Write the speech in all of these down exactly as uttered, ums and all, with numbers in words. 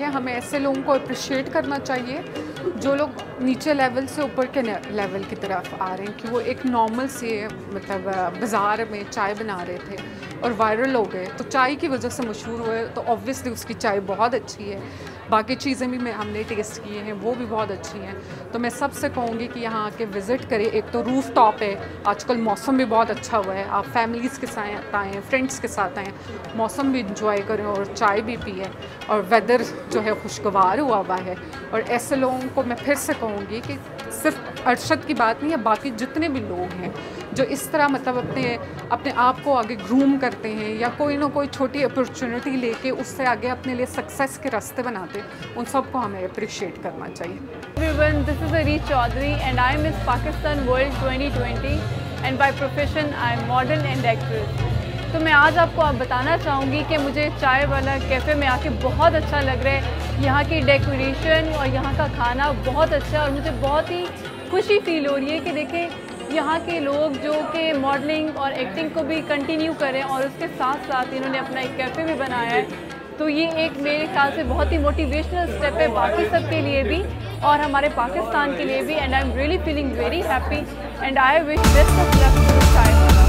हैं, हमें ऐसे लोगों को अप्रिशिएट करना चाहिए जो लोग नीचे लेवल से ऊपर के लेवल की तरफ आ रहे हैं, कि वो एक नॉर्मल से मतलब बाज़ार में चाय बना रहे थे और वायरल हो गए, तो चाय की वजह से मशहूर हुए, तो ऑब्वियसली उसकी चाय बहुत अच्छी है। बाकी चीज़ें भी मैं हमने टेस्ट किए हैं, वो भी बहुत अच्छी हैं। तो मैं सबसे कहूँगी कि यहाँ आके विज़िट करें। एक तो रूफ टॉप है, आजकल मौसम भी बहुत अच्छा हुआ है, आप फैमिलीज़ के साथ आएँ, फ्रेंड्स के साथ आएँ, मौसम भी इंजॉय करें और चाय भी पिए, और वेदर जो है खुशगवार हुआ हुआ है। और ऐसे लोगों को मैं फिर से कहूँगी कि सिर्फ अरशद की बात नहीं है, बाकी जितने भी लोग हैं जो इस तरह मतलब अपने अपने आप को आगे ग्रूम करते हैं या कोई ना कोई छोटी अपॉर्चुनिटी लेके उससे आगे अपने लिए सक्सेस के रास्ते बनाते हैं, उन सबको हमें अप्रिशिएट करना चाहिए। Everyone, this is Arshad Chaudhary and I am Miss Pakistan World twenty twenty and by profession I am model and actress। तो मैं आज आपको आप बताना चाहूँगी कि मुझे चाय वाला कैफ़े में आके बहुत अच्छा लग रहा है। यहाँ की डेकोरेशन और यहाँ का खाना बहुत अच्छा है और मुझे बहुत ही खुशी फील हो रही है कि देखें यहाँ के लोग जो कि मॉडलिंग और एक्टिंग को भी कंटिन्यू करें और उसके साथ साथ इन्होंने अपना एक कैफ़े भी बनाया है। तो ये एक मेरे ख्याल से बहुत ही मोटिवेशनल स्टेप है बाकी सब के लिए भी और हमारे पाकिस्तान के लिए भी। And I am really feeling very happy and I wish best of luck to chai wala.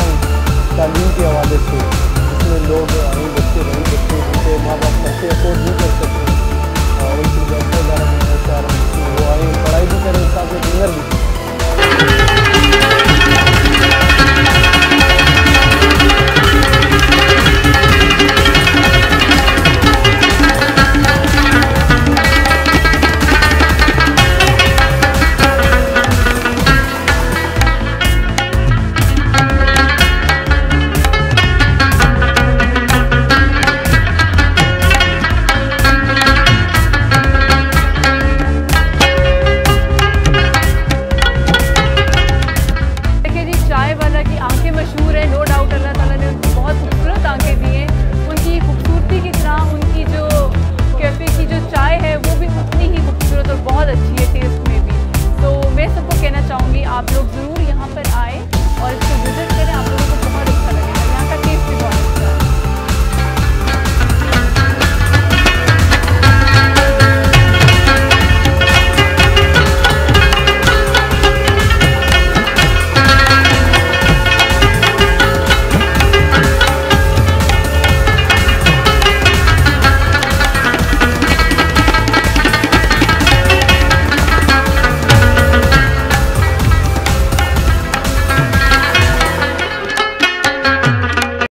तालीम के हवाले से इसमें लोग आए बच्चे रहे बच्चे उनके माँ बाप पैसे अफोर्ड नहीं